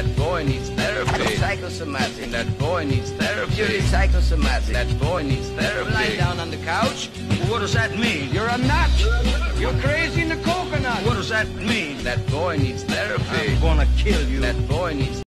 That boy needs therapy. Psychosomatic. That boy needs therapy. Purely psychosomatic. That boy needs therapy. Lie down on the couch. What does that mean? You're a nut. You're crazy in the coconut. What does that mean? That boy needs therapy. I'm gonna kill you. That boy needs